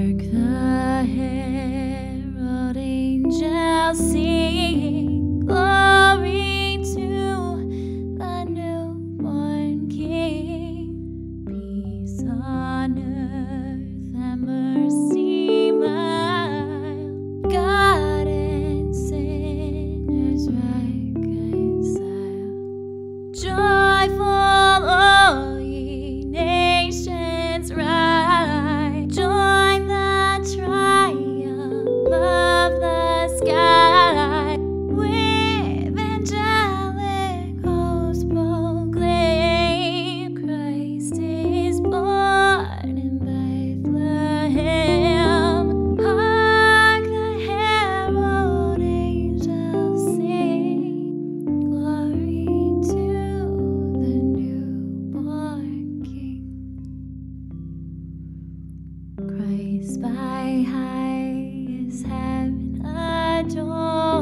Hark the herald angels sing, glory to the newborn King. Peace on earth and mercy mild, God and sinners reconciled. Joyful all ye nations rise, join the triumph of the sky. With angelic hosts proclaim, Christ is born in Bethlehem. Hark the herald angels sing, glory to the newborn King. Christ by highest heaven adored,